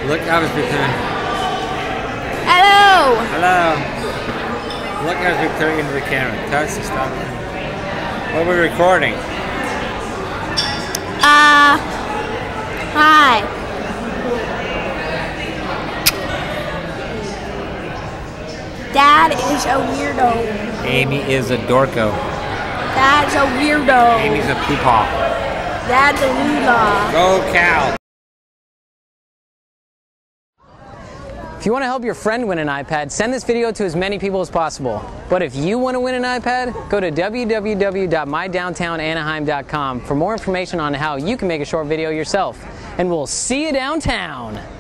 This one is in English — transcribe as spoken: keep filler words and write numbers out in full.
Look how it's becoming. Hello! Hello. Look how it's turning into the camera. Touch and stop. What are we recording? Uh, hi. Dad is a weirdo. Amy is a dorko. Dad's a weirdo. Amy's a peepaw. Dad's a lula. Go Cal. If you want to help your friend win an iPad, send this video to as many people as possible. But if you want to win an iPad, go to w w w dot my downtown anaheim dot com for more information on how you can make a short video yourself. And we'll see you downtown!